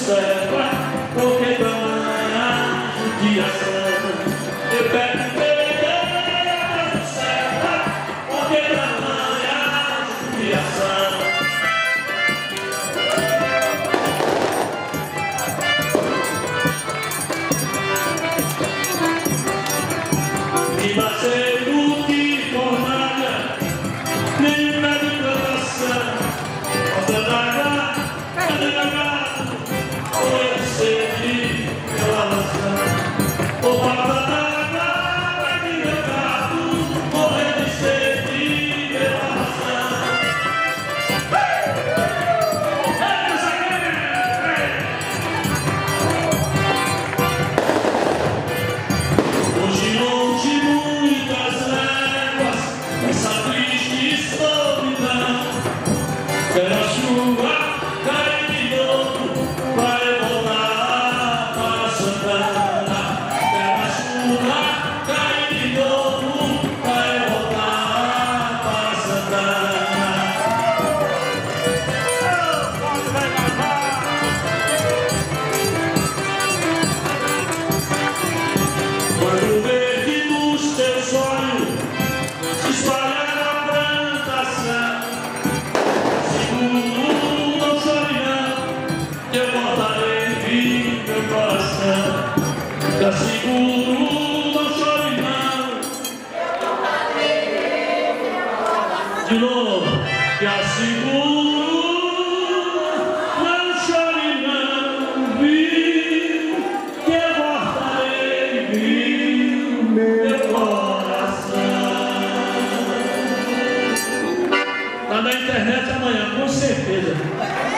observa, porque tamanha judiação. Eu pego Deus observa, porque tamanha judiação. E baseiro que fornalha, nem pé de plantação, falta d'água, cadê dragado, ou sede pela maçã, ou falta d'água, vai de dragado, morrer de sede pela maçã. Hoje longe muitas léguas, essa triste solidão, quero a chuva cair de novo, vai voltar para Santana. Quero a chuva cair de novo, vai voltar para Santana. Quando verde dos teus olhos se espalhar na plantação, seguro, não chore não, que eu voltarei vir meu coração. Fica seguro, não chore não, eu voltarei vir meu coração. De novo, fica seguro, não chore não, vir, que eu voltarei vir meu coração. Tá na internet amanhã, com certeza.